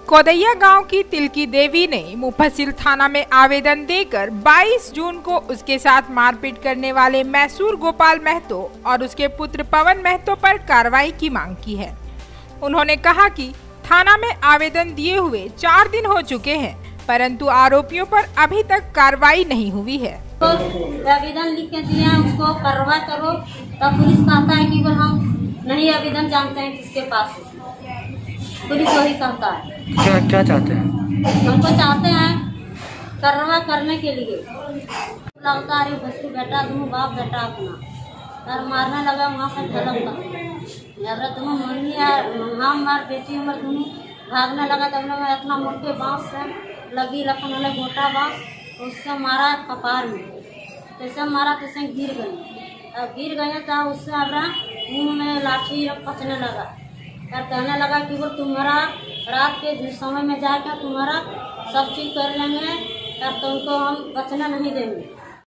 कोदैया गांव की तिलकी देवी ने मुफस्सिल थाना में आवेदन देकर 22 जून को उसके साथ मारपीट करने वाले मैसूर गोपाल महतो और उसके पुत्र पवन महतो पर कार्रवाई की मांग की है। उन्होंने कहा कि थाना में आवेदन दिए हुए 4 दिन हो चुके हैं, परंतु आरोपियों पर अभी तक कार्रवाई नहीं हुई है। तो आवेदन लिख के दिया, उसको कार्रवाई करो। तब पुलिस कहता है कि वो हम नहीं आवेदन जानते हैं किसके पास, पुलिस वही कहता है। क्या चाहते हैं? हमको चाहते हैं कार्रवाई करने के लिए। लगता है बच्चू बेटा तुम बाप बेटा अपना तर मारने लगा, वहाँ से झलक तुम मम्मी हम मार बेटी उम्र तुम भागने लगा। तब लोग इतना मोटे बांस से लगी रखने वाले मोटा बांस, उससे मारा कपार में, जैसे मारा तैसे गिर गई। अब गिर गए तो उससे अब मुँह में लाठी पचने लगा। और कहने लगा कि वो तुम्हारा रात के समय में जाकर तुम्हारा सब चीज कर लेंगे, तब तुमको हम बचने नहीं देंगे।